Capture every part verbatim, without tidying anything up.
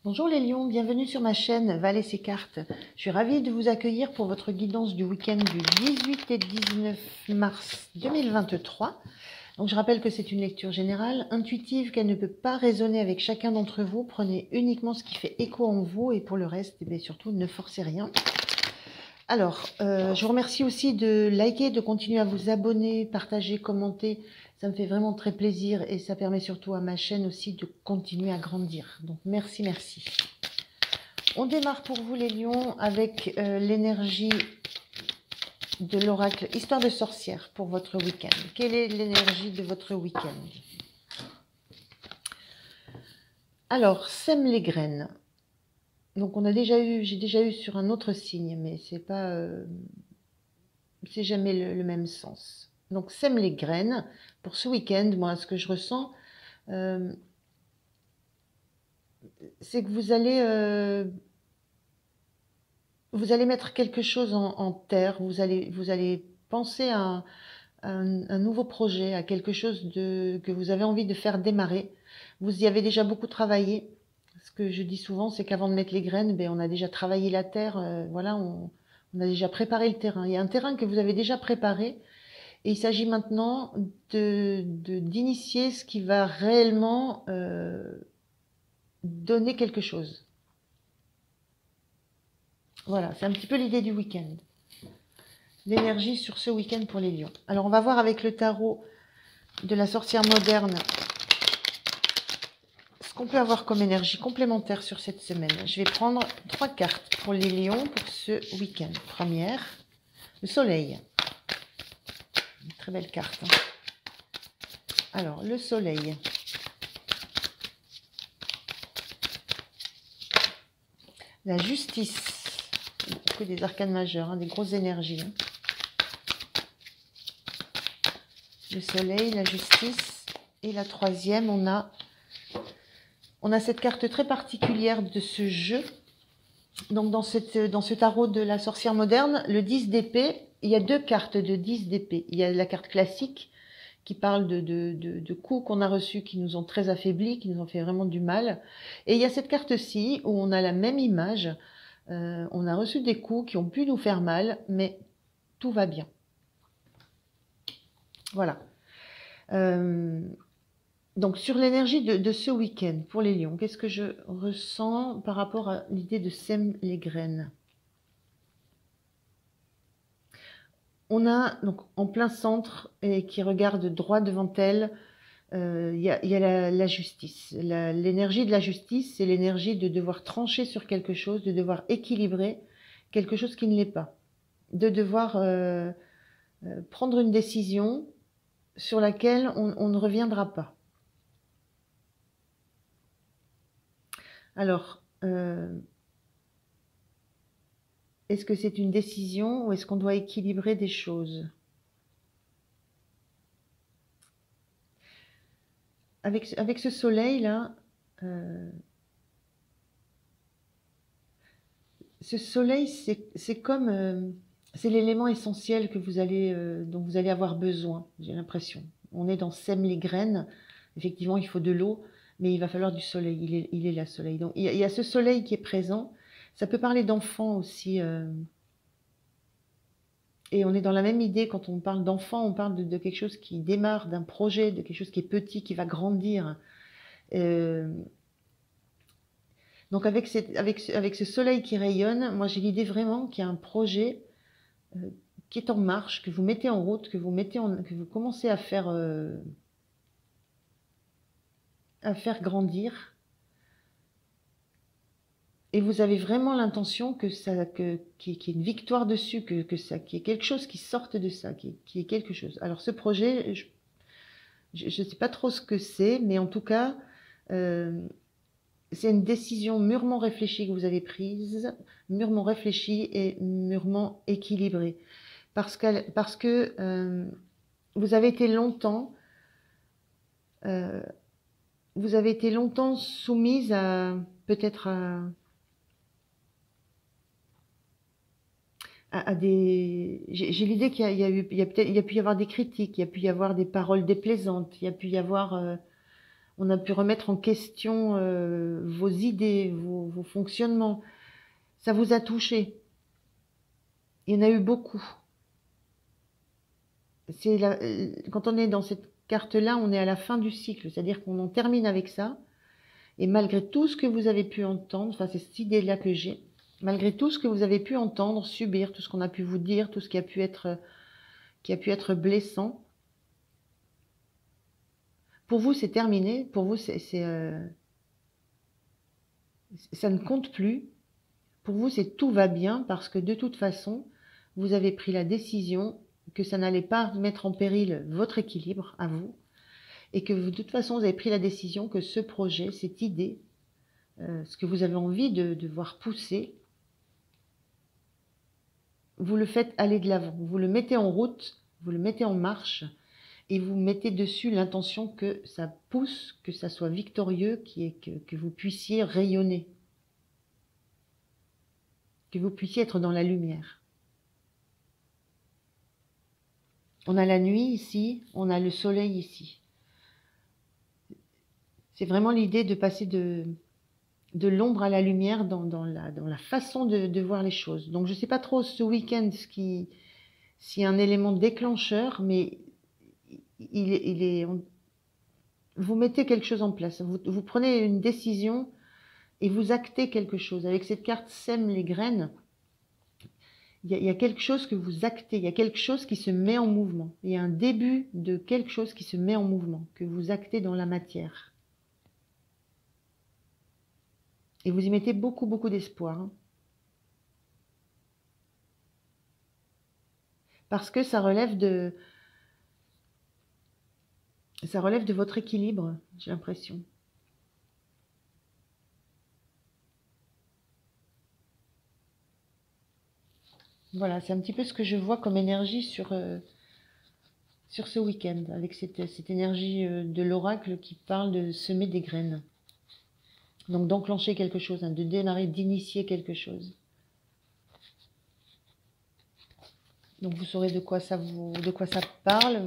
Bonjour les lions, bienvenue sur ma chaîne Val et ses cartes. Je suis ravie de vous accueillir pour votre guidance du week-end du dix-huit et dix-neuf mars deux mille vingt-trois. Donc je rappelle que c'est une lecture générale, intuitive, qu'elle ne peut pas résonner avec chacun d'entre vous. Prenez uniquement ce qui fait écho en vous et pour le reste, eh bien, surtout ne forcez rien. Alors, euh, je vous remercie aussi de liker, de continuer à vous abonner, partager, commenter. Ça me fait vraiment très plaisir et ça permet surtout à ma chaîne aussi de continuer à grandir. Donc merci, merci. On démarre pour vous les lions avec euh, l'énergie de l'oracle Histoire de sorcière pour votre week-end. Quelle est l'énergie de votre week-end? Alors, sème les graines. Donc on a déjà eu, j'ai déjà eu sur un autre signe, mais c'est pas, euh, c'est jamais le, le même sens. Donc sème les graines pour ce week-end. Moi, ce que je ressens, euh, c'est que vous allez, euh, vous allez mettre quelque chose en, en terre. Vous allez, vous allez penser à un, un, un nouveau projet, à quelque chose de, que vous avez envie de faire démarrer. Vous y avez déjà beaucoup travaillé. Ce que je dis souvent, c'est qu'avant de mettre les graines, ben, on a déjà travaillé la terre. Euh, voilà, on, on a déjà préparé le terrain. Il y a un terrain que vous avez déjà préparé. Et il s'agit maintenant de, de, d'initier ce qui va réellement euh, donner quelque chose. Voilà, c'est un petit peu l'idée du week-end. L'énergie sur ce week-end pour les lions. Alors, on va voir avec le tarot de la sorcière moderne ce qu'on peut avoir comme énergie complémentaire sur cette semaine. Je vais prendre trois cartes pour les lions pour ce week-end. Première, le soleil. Une très belle carte. Hein. Alors, le soleil. La justice. Que des arcanes majeures, hein, des grosses énergies. Hein. Le soleil, la justice. Et la troisième, on a, on a cette carte très particulière de ce jeu. Donc dans, cette, dans ce tarot de la sorcière moderne, le dix d'épée, il y a deux cartes de dix d'épée. Il y a la carte classique qui parle de, de, de, de coups qu'on a reçus qui nous ont très affaiblis, qui nous ont fait vraiment du mal. Et il y a cette carte-ci où on a la même image. Euh, on a reçu des coups qui ont pu nous faire mal, mais tout va bien. Voilà. Euh, donc sur l'énergie de, de ce week-end pour les lions, qu'est-ce que je ressens par rapport à l'idée de sème les graines? On a donc en plein centre et qui regarde droit devant elle, il euh, y, y a la, la justice. L'énergie de la justice, c'est l'énergie de devoir trancher sur quelque chose, de devoir équilibrer quelque chose qui ne l'est pas, de devoir euh, euh, prendre une décision sur laquelle on, on ne reviendra pas. Alors, euh, est-ce que c'est une décision ou est-ce qu'on doit équilibrer des choses? Avec, avec ce soleil-là, euh, ce soleil, c'est comme... Euh, c'est l'élément essentiel que vous allez, euh, dont vous allez avoir besoin, j'ai l'impression. On est dans sème les graines. Effectivement, il faut de l'eau, mais il va falloir du soleil. Il est, il est là, soleil. Donc, il y, a, il y a ce soleil qui est présent. Ça peut parler d'enfants aussi. Euh, et on est dans la même idée, quand on parle d'enfant, on parle de, de quelque chose qui démarre, d'un projet, de quelque chose qui est petit, qui va grandir. Euh, donc avec, cette, avec, avec ce soleil qui rayonne, moi j'ai l'idée vraiment qu'il y a un projet euh, qui est en marche, que vous mettez en route, que vous, mettez en, que vous commencez à faire, euh, à faire grandir. Et vous avez vraiment l'intention que ça, que, qu'il y ait une victoire dessus, que, que ça, qu'il y ait quelque chose qui sorte de ça, qu'il y ait quelque chose. Alors ce projet, je ne sais pas trop ce que c'est, mais en tout cas, euh, c'est une décision mûrement réfléchie que vous avez prise, mûrement réfléchie et mûrement équilibrée. Parce que, parce que euh, vous avez été longtemps, euh, vous avez été longtemps soumise à peut-être à À, à des... J'ai l'idée qu'il y a, eu, il y a peut-être, il y a pu y avoir des critiques, il y a pu y avoir des paroles déplaisantes, il y a pu y avoir, euh, on a pu remettre en question euh, vos idées, vos, vos fonctionnements. Ça vous a touché. Il y en a eu beaucoup. C'est la, quand on est dans cette carte-là, on est à la fin du cycle, c'est-à-dire qu'on en termine avec ça. Et malgré tout ce que vous avez pu entendre, enfin c'est cette idée-là que j'ai, malgré tout ce que vous avez pu entendre, subir, tout ce qu'on a pu vous dire, tout ce qui a pu être, qui a pu être blessant, pour vous c'est terminé, pour vous c'est, c'est, euh, ça ne compte plus, pour vous c'est tout va bien parce que de toute façon, vous avez pris la décision que ça n'allait pas mettre en péril votre équilibre à vous, et que vous, de toute façon vous avez pris la décision que ce projet, cette idée, euh, ce que vous avez envie de, de voir pousser, vous le faites aller de l'avant, vous le mettez en route, vous le mettez en marche, et vous mettez dessus l'intention que ça pousse, que ça soit victorieux, qui est que, que vous puissiez rayonner, que vous puissiez être dans la lumière. On a la nuit ici, on a le soleil ici. C'est vraiment l'idée de passer de, de l'ombre à la lumière dans, dans, la, dans la façon de, de voir les choses. Donc je ne sais pas trop ce week-end ce qui, s'il y a un élément déclencheur, mais il, il est, on, vous mettez quelque chose en place. Vous, vous prenez une décision et vous actez quelque chose. Avec cette carte sème les graines, il y, a, il y a quelque chose que vous actez, il y a quelque chose qui se met en mouvement. Il y a un début de quelque chose qui se met en mouvement, que vous actez dans la matière. Et vous y mettez beaucoup, beaucoup d'espoir. Hein. Parce que ça relève de... Ça relève de votre équilibre, j'ai l'impression. Voilà, c'est un petit peu ce que je vois comme énergie sur, euh, sur ce week-end, avec cette, cette énergie euh, de l'oracle qui parle de semer des graines. Donc d'enclencher quelque chose, hein, de démarrer, d'initier quelque chose. Donc vous saurez de quoi ça vous, de quoi ça parle.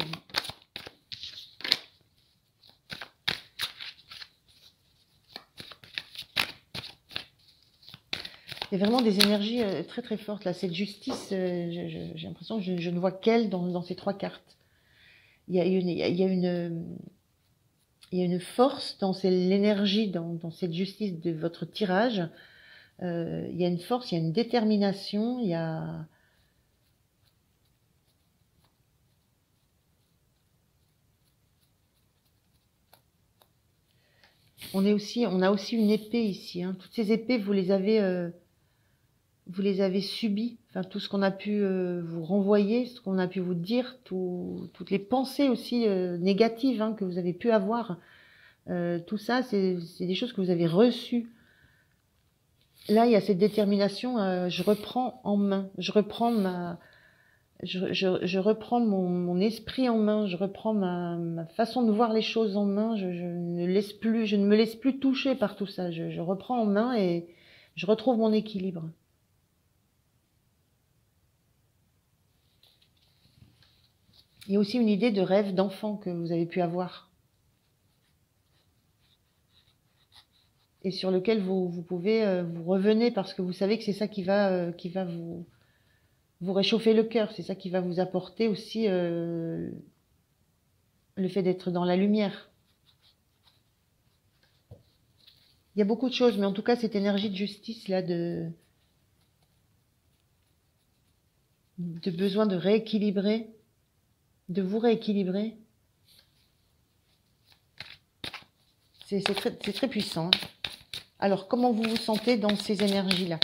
Il y a vraiment des énergies euh, très très fortes là. Cette justice, euh, j'ai l'impression que je, je ne vois qu'elle dans, dans ces trois cartes. Il y a une, il y a, il y a une, il y a une force dans l'énergie, dans, dans cette justice de votre tirage. Euh, il y a une force, il y a une détermination, il y a... On, est aussi, on a aussi une épée ici. Hein. Toutes ces épées, vous les avez, euh, vous les avez subies. Enfin, tout ce qu'on a pu euh, vous renvoyer, ce qu'on a pu vous dire, tout, toutes les pensées aussi euh, négatives hein, que vous avez pu avoir. Euh, tout ça, c'est des choses que vous avez reçues. Là, il y a cette détermination. Euh, je reprends en main. Je reprends ma... Je, je, je reprends mon, mon esprit en main, je reprends ma, ma façon de voir les choses en main, je, je ne laisse plus, je ne me laisse plus toucher par tout ça, je, je reprends en main et je retrouve mon équilibre. Il y a aussi une idée de rêve d'enfant que vous avez pu avoir et sur lequel vous, vous pouvez euh, vous revenez parce que vous savez que c'est ça qui va, euh, qui va vous vous réchauffer le cœur, c'est ça qui va vous apporter aussi euh, le fait d'être dans la lumière. Il y a beaucoup de choses, mais en tout cas, cette énergie de justice, là, de, de besoin de rééquilibrer, de vous rééquilibrer, c'est très, très puissant. Alors, comment vous vous sentez dans ces énergies-là?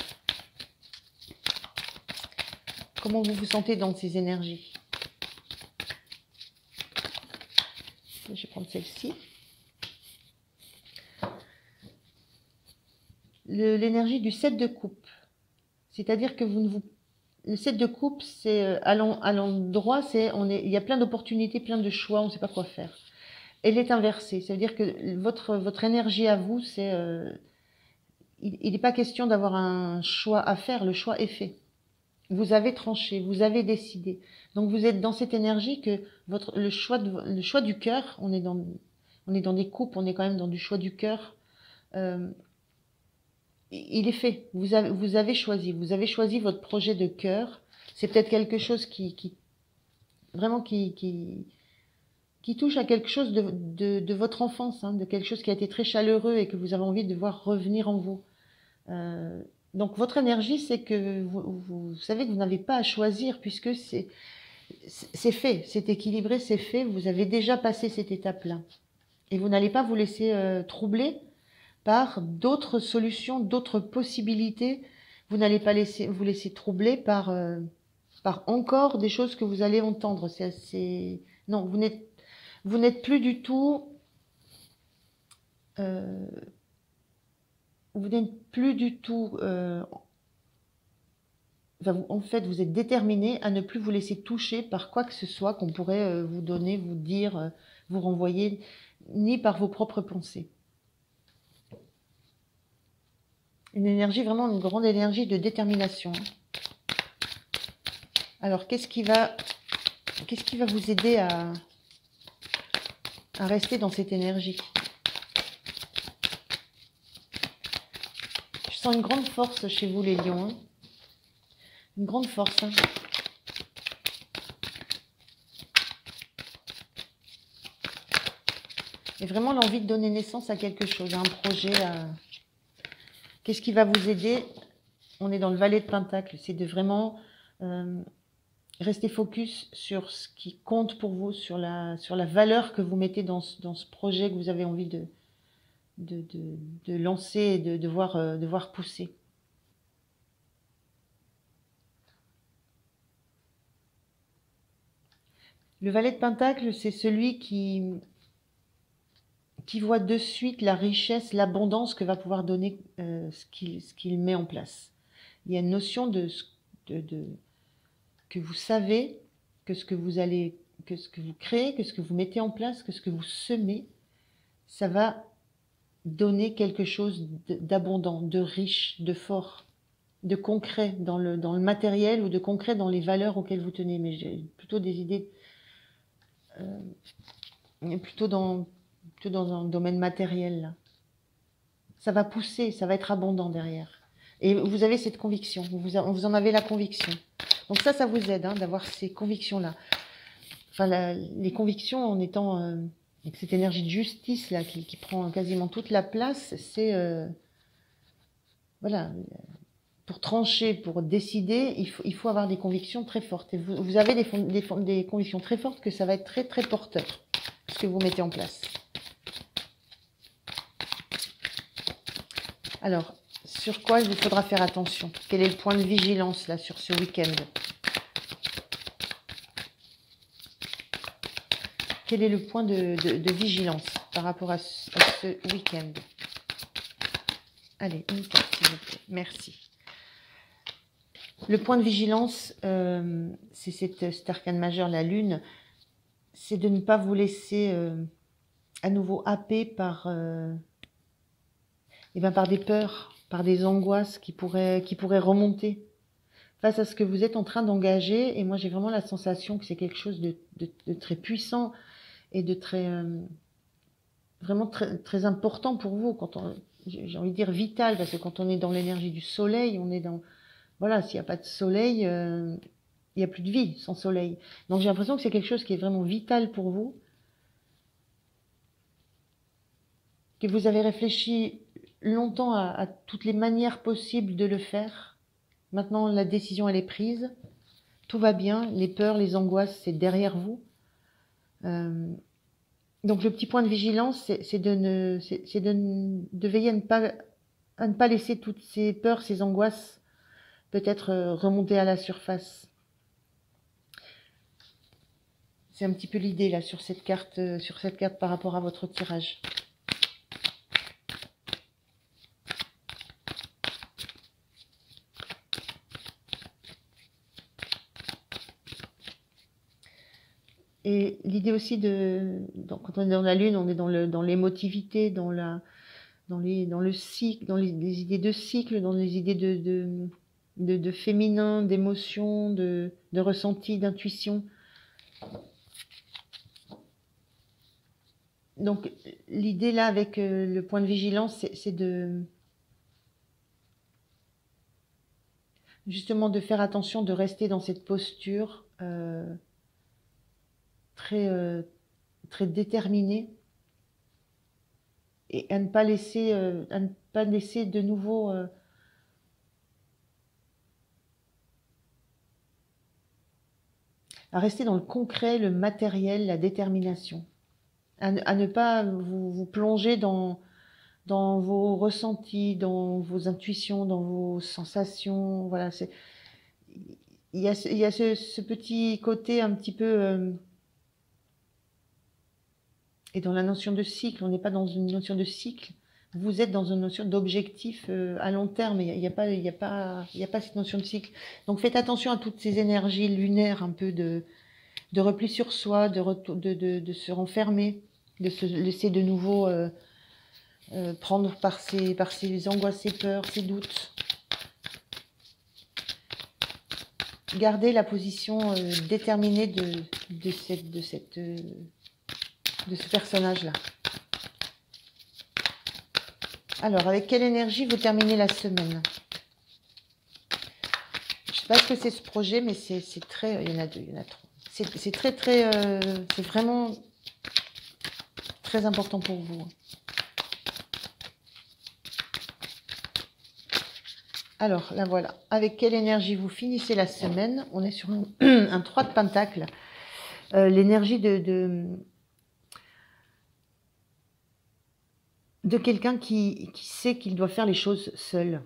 Comment vous vous sentez dans ces énergies? Je vais prendre celle-ci. L'énergie du sept de coupe. C'est-à-dire que vous ne vous... Le sept de coupe, c'est à l'endroit, c'est on est, il y a plein d'opportunités, plein de choix, on ne sait pas quoi faire. Elle est inversée. Ça veut dire que votre, votre énergie à vous, c'est... Euh, il n'est pas question d'avoir un choix à faire, le choix est fait. Vous avez tranché, vous avez décidé. Donc vous êtes dans cette énergie que votre, le, choix de, le choix du cœur, on est, dans, on est dans des coupes, on est quand même dans du choix du cœur. Euh, il est fait. Vous avez, vous avez choisi. Vous avez choisi votre projet de cœur. C'est peut-être quelque chose qui, qui vraiment qui, qui, qui touche à quelque chose de, de, de votre enfance, hein, de quelque chose qui a été très chaleureux et que vous avez envie de voir revenir en vous. Euh, donc votre énergie, c'est que vous, vous, vous savez que vous n'avez pas à choisir puisque c'est c'est fait, c'est équilibré, c'est fait. Vous avez déjà passé cette étape-là. Et vous n'allez pas vous laisser euh, troubler par d'autres solutions, d'autres possibilités. Vous n'allez pas laisser, vous laisser troubler par, euh, par encore des choses que vous allez entendre. C'est assez... Non, vous n'êtes, vous n'êtes plus du tout... Euh, vous n'êtes plus du tout... Euh, enfin, vous- en fait, vous êtes déterminé à ne plus vous laisser toucher par quoi que ce soit qu'on pourrait euh, vous donner, vous dire, euh, vous renvoyer, ni par vos propres pensées. Une énergie, vraiment une grande énergie de détermination. Alors, qu'est-ce qui va, qu'est-ce qui va vous aider à, à rester dans cette énergie? Je sens une grande force chez vous, les lions. Hein. Une grande force. Hein. Et vraiment l'envie de donner naissance à quelque chose, à un projet. À... Qu'est-ce qui va vous aider? On est dans le valet de Pentacle. C'est de vraiment... Euh, restez focus sur ce qui compte pour vous, sur la, sur la valeur que vous mettez dans ce, dans ce projet que vous avez envie de, de, de, de lancer et de, de, voir, euh, de voir pousser. Le valet de Pentacle, c'est celui qui, qui voit de suite la richesse, l'abondance que va pouvoir donner euh, ce qu'il ce qu'il met en place. Il y a une notion de, de, de que vous savez que ce que vous allez, que ce que vous créez, que ce que vous mettez en place, que ce que vous semez, ça va donner quelque chose d'abondant, de riche, de fort, de concret dans le, dans le matériel ou de concret dans les valeurs auxquelles vous tenez. Mais j'ai plutôt des idées euh, plutôt dans, plutôt dans un domaine matériel. Là. Ça va pousser, ça va être abondant derrière. Et vous avez cette conviction, vous, vous en avez la conviction. Donc ça, ça vous aide hein, d'avoir ces convictions-là. Enfin, la, les convictions en étant euh, avec cette énergie de justice là qui, qui prend quasiment toute la place, c'est euh, voilà, pour trancher, pour décider, il faut, il faut avoir des convictions très fortes. Et vous, vous avez des, des, des convictions très fortes que ça va être très très porteur ce que vous mettez en place. Alors, sur quoi il vous faudra faire attention? Quel est le point de vigilance là sur ce week-end? Quel est le point de, de, de vigilance par rapport à ce, à ce week-end? Allez, une carte s'il vous plaît. Merci. Le point de vigilance, euh, c'est cette, cet arcane majeur, la lune, c'est de ne pas vous laisser euh, à nouveau happer par, euh, eh ben par des peurs, par des angoisses qui pourraient, qui pourraient remonter face à ce que vous êtes en train d'engager. Et moi, j'ai vraiment la sensation que c'est quelque chose de, de, de très puissant et de très euh, vraiment très, très important pour vous. Quand on, j'ai envie de dire vital, parce que quand on est dans l'énergie du soleil, on est dans voilà, s'il n'y a pas de soleil, euh, il n'y a plus de vie sans soleil. Donc j'ai l'impression que c'est quelque chose qui est vraiment vital pour vous, que vous avez réfléchi longtemps à, à toutes les manières possibles de le faire. Maintenant, la décision, elle est prise. Tout va bien. Les peurs, les angoisses, c'est derrière vous. Euh, donc, le petit point de vigilance, c'est de, ne, c'est de, de veiller à ne, pas, à ne pas laisser toutes ces peurs, ces angoisses, peut-être euh, remonter à la surface. C'est un petit peu l'idée, là, sur cette carte, euh, sur cette carte par rapport à votre tirage. Et l'idée aussi de, donc, quand on est dans la lune, on est dans le, dans l'émotivité, dans la, dans les, dans le cycle, dans les, les idées de cycle, dans les idées de, de, de, de féminin, d'émotion, de, de ressenti, d'intuition. Donc l'idée là avec euh, le point de vigilance, c'est de, justement de faire attention, de rester dans cette posture euh, très, euh, très déterminée et à ne pas laisser, euh, à ne pas laisser de nouveau euh, à rester dans le concret, le matériel, la détermination, à, ne- à ne pas vous, vous plonger dans, dans vos ressentis, dans vos intuitions, dans vos sensations. Voilà, c'est, il y a, ce- il y a ce, ce petit côté un petit peu, euh, et dans la notion de cycle, on n'est pas dans une notion de cycle, vous êtes dans une notion d'objectif euh, à long terme, il n'y a, il y a pas, il y a pas, il y a pas cette notion de cycle. Donc faites attention à toutes ces énergies lunaires, un peu de, de repli sur soi, de, retour, de, de, de se renfermer, de se laisser de nouveau euh, euh, prendre par ses, par ses angoisses, ses peurs, ses doutes. Gardez la position euh, déterminée de, de, cette, de, cette, euh, de ce personnage-là. Alors, avec quelle énergie vous terminez la semaine? Je ne sais pas ce que c'est ce projet, mais c'est très... Il y en a deux, il y en a trois. C'est très, très... Euh, c'est vraiment très important pour vous. Alors, là voilà. Avec quelle énergie vous finissez la semaine? On est sur un, un trois de pentacle. Euh, L'énergie de... de de quelqu'un qui, qui sait qu'il doit faire les choses seul.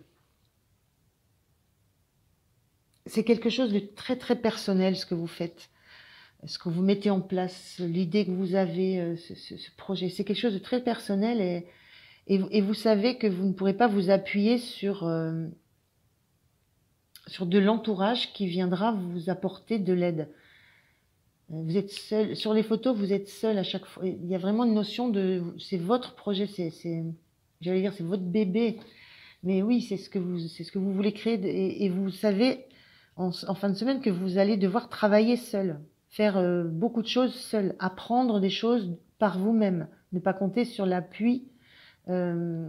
C'est quelque chose de très très personnel ce que vous faites, ce que vous mettez en place, l'idée que vous avez, ce, ce, ce projet. C'est quelque chose de très personnel et, et, et vous savez que vous ne pourrez pas vous appuyer sur, euh, sur de l'entourage qui viendra vous apporter de l'aide. Vous êtes seul, sur les photos, vous êtes seul à chaque fois. Il y a vraiment une notion de, c'est votre projet, c'est, j'allais dire, c'est votre bébé. Mais oui, c'est ce que vous, c'est ce que vous voulez créer et, et vous savez en, en fin de semaine que vous allez devoir travailler seul, faire euh, beaucoup de choses seul, apprendre des choses par vous-même, ne pas compter sur l'appui euh,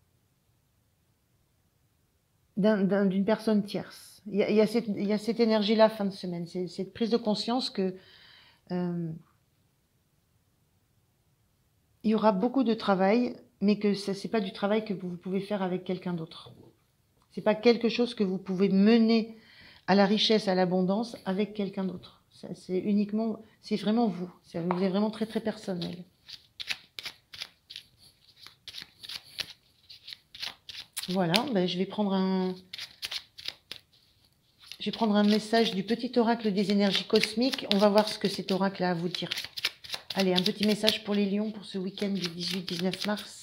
d'un- d'un- d'une personne tierce. Il y a, il y a cette, il y a cette énergie-là fin de semaine, c'est cette prise de conscience que euh, il y aura beaucoup de travail, mais que ce n'est pas du travail que vous pouvez faire avec quelqu'un d'autre. C'est pas quelque chose que vous pouvez mener à la richesse, à l'abondance avec quelqu'un d'autre. C'est uniquement, c'est vraiment vous. Vous êtes vraiment très très personnel. Voilà, ben je vais prendre un, je vais prendre un message du petit oracle des énergies cosmiques. On va voir ce que cet oracle a à vous dire. Allez, un petit message pour les lions pour ce week-end du dix-huit dix-neuf mars.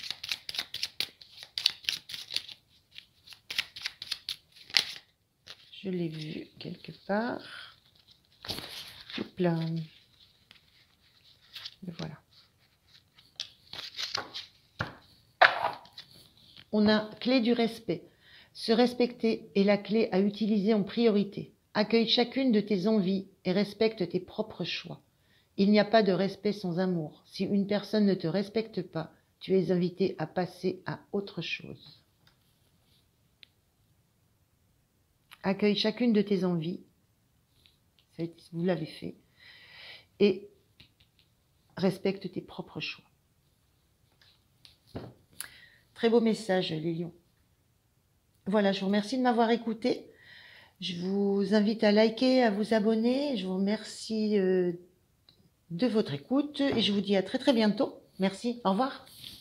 Je l'ai vu quelque part. Hop là. Le voilà. On a clé du respect. Se respecter est la clé à utiliser en priorité. Accueille chacune de tes envies et respecte tes propres choix. Il n'y a pas de respect sans amour. Si une personne ne te respecte pas, tu es invité à passer à autre chose. Accueille chacune de tes envies, vous l'avez fait, et respecte tes propres choix. Très beau message, les lions. Voilà, je vous remercie de m'avoir écouté. Je vous invite à liker, à vous abonner. Je vous remercie euh, de votre écoute et je vous dis à très très bientôt. Merci, au revoir.